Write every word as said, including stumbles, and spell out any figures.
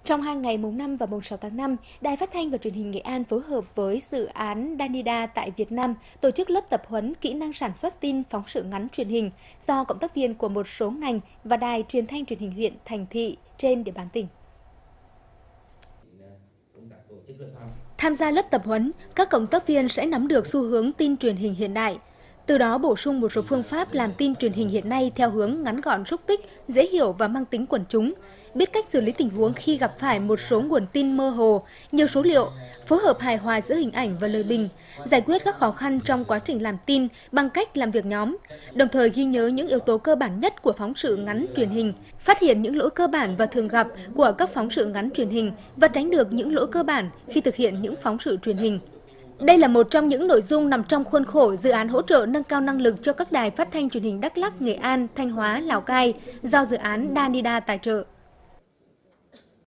Trong hai ngày mùng năm và mùng sáu tháng năm, Đài Phát thanh và Truyền hình Nghệ An phối hợp với dự án Danida tại Việt Nam tổ chức lớp tập huấn kỹ năng sản xuất tin phóng sự ngắn truyền hình do cộng tác viên của một số ngành và đài truyền thanh truyền hình huyện, thành thị trên địa bàn tỉnh. Tham gia lớp tập huấn, các cộng tác viên sẽ nắm được xu hướng tin truyền hình hiện đại, từ đó bổ sung một số phương pháp làm tin truyền hình hiện nay theo hướng ngắn gọn, xúc tích, dễ hiểu và mang tính quần chúng, biết cách xử lý tình huống khi gặp phải một số nguồn tin mơ hồ, nhiều số liệu, phối hợp hài hòa giữa hình ảnh và lời bình, giải quyết các khó khăn trong quá trình làm tin bằng cách làm việc nhóm, đồng thời ghi nhớ những yếu tố cơ bản nhất của phóng sự ngắn truyền hình, phát hiện những lỗi cơ bản và thường gặp của các phóng sự ngắn truyền hình và tránh được những lỗi cơ bản khi thực hiện những phóng sự truyền hình. Đây là một trong những nội dung nằm trong khuôn khổ dự án hỗ trợ nâng cao năng lực cho các đài phát thanh truyền hình Đắk Lắk, Nghệ An, Thanh Hóa, Lào Cai do dự án Danida tài trợ.